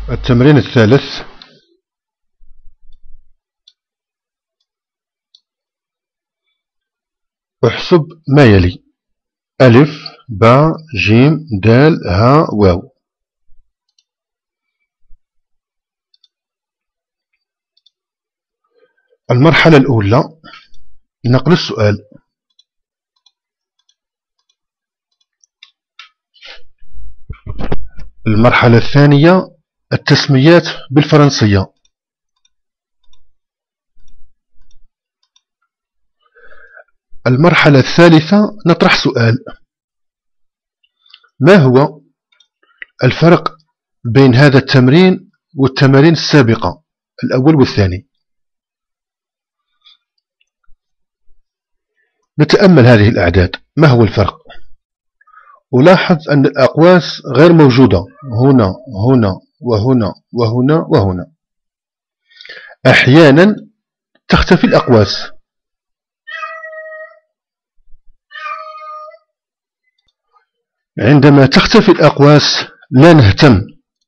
التمرين الثالث. احسب ما يلي: ألف باء جيم دال ها واو. المرحلة الأولى نقل السؤال. المرحلة الثانية التسميات بالفرنسية. المرحلة الثالثة نطرح سؤال: ما هو الفرق بين هذا التمرين والتمارين السابقة الأول والثاني؟ نتأمل هذه الأعداد. ما هو الفرق؟ ألاحظ أن الأقواس غير موجودة هنا هنا وهنا وهنا وهنا. أحيانا تختفي الأقواس. عندما تختفي الأقواس لا نهتم،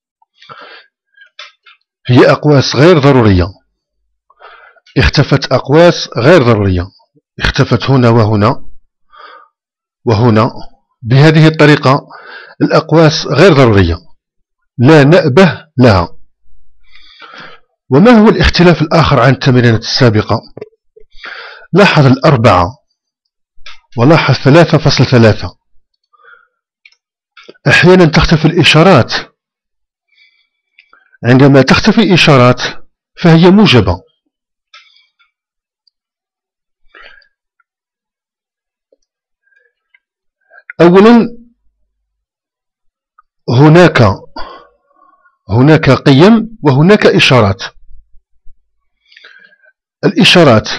هي أقواس غير ضرورية. اختفت أقواس غير ضرورية، اختفت هنا وهنا وهنا. بهذه الطريقة الأقواس غير ضرورية لا نأبه لها. وما هو الاختلاف الآخر عن التمرينات السابقة؟ لاحظ الأربعة ولاحظ 3.3. أحيانا تختفي الإشارات. عندما تختفي الإشارات فهي موجبة. أولا هناك قيم وهناك إشارات. الإشارات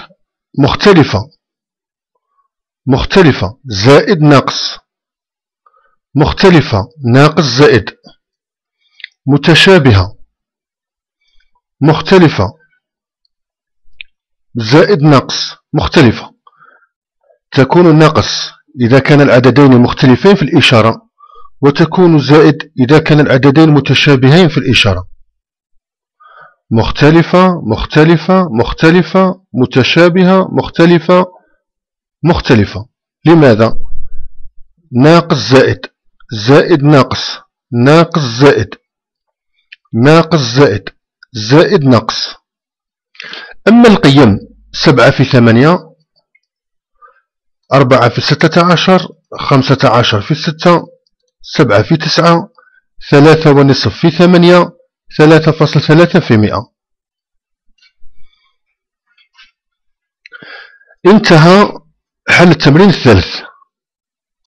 مختلفة زائد ناقص، مختلفة ناقص زائد، متشابهة، مختلفة زائد ناقص، مختلفة. تكون الناقص إذا كان العددين مختلفين في الإشارة، وتكون زائد إذا كان العددين متشابهين في الإشارة. مختلفة مختلفة مختلفة متشابهة مختلفة مختلفة. لماذا؟ ناقص زائد زائد ناقص ناقص زائد ناقص زائد زائد ناقص. أما القيم 7 في 8، 4 في 16، 15 في 6، 7 في 9، 3.5 في 8، 3.3 في 100. انتهى حل التمرين الثالث.